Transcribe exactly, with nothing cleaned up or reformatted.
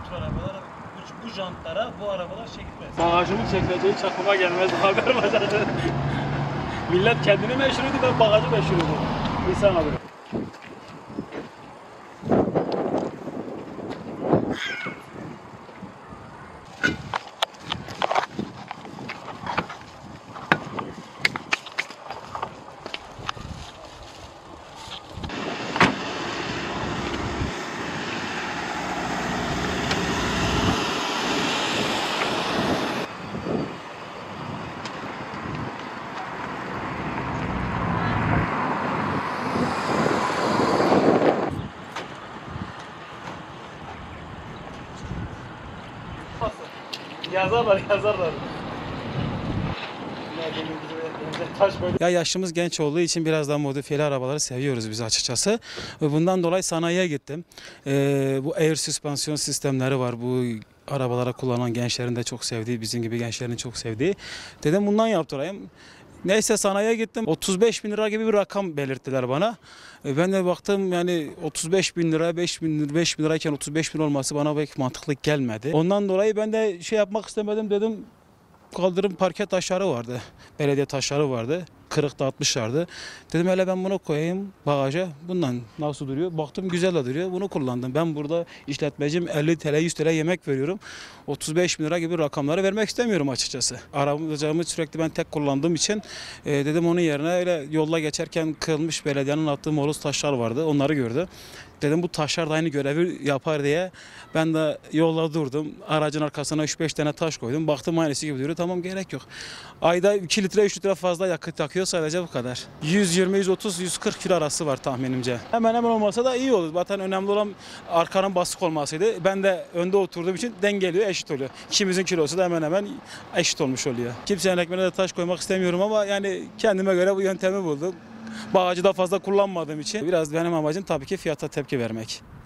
tür arabalar bu, bu jantlara bu arabalar şey gitmez. Bagajımın çekileceği hiç aklıma gelmez. Haber bacağı. Millet kendini meşhur ediyor, ben bagajı meşhur ediyorum. İnsan abi. Yazarlar, yazarlar. Ya yaşımız genç olduğu için biraz daha modifiyeli arabaları seviyoruz biz açıkçası. Bundan dolayı sanayiye gittim. Ee, bu air süspansiyon sistemleri var. Bu arabalara kullanan gençlerin de çok sevdiği, bizim gibi gençlerin çok sevdiği. Dedim bundan yaptırayım. Neyse sanayiye gittim. otuz beş bin lira gibi bir rakam belirttiler bana. Ben de baktım yani otuz beş bin lira, beş bin lira, beş bin lirayken otuz beş bin olması bana pek mantıklı gelmedi. Ondan dolayı ben de şey yapmak istemedim, dedim kaldırım parke taşları vardı. Belediye taşları vardı. Kırık dağıtmışlardı. Dedim hele ben bunu koyayım bagaja. Bundan nasıl duruyor? Baktım güzel de duruyor. Bunu kullandım. Ben burada işletmecim, elli TL yüz TL yemek veriyorum. otuz beş bin lira gibi rakamları vermek istemiyorum açıkçası. Arabamı sürekli ben tek kullandığım için e, dedim onun yerine öyle yolda geçerken kırılmış belediyenin attığı moloz taşlar vardı. Onları gördüm. Dedim bu taşlar da aynı görevi yapar diye ben de yolda durdum. Aracın arkasına üç beş tane taş koydum. Baktım aynısı gibi duruyor. Tamam gerek yok. Ayda iki litre üç litre fazla yakıt yakıyor sadece bu kadar. yüz yirmi yüz otuz yüz kırk kilo arası var tahminimce. Hemen hemen olmasa da iyi olur. Zaten önemli olan arkanın basık olmasıydı. Ben de önde oturduğum için dengeliyor, eşit oluyor. İkimizin kilosu da hemen hemen eşit olmuş oluyor. Kimsenin ekmeğine de taş koymak istemiyorum ama yani kendime göre bu yöntemi buldum. Bagajı da fazla kullanmadığım için biraz benim amacım tabii ki fiyata tepki vermek.